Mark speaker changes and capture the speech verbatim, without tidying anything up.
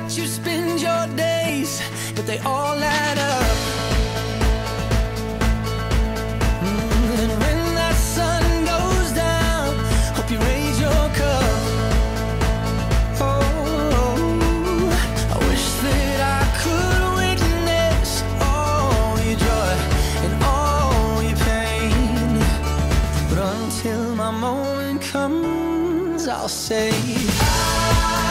Speaker 1: watch you spend your days, but they all add up. Mm, and when that sun goes down, hope you raise your cup. Oh, I wish that I could witness all your joy and all your pain, but until my moment comes, I'll say I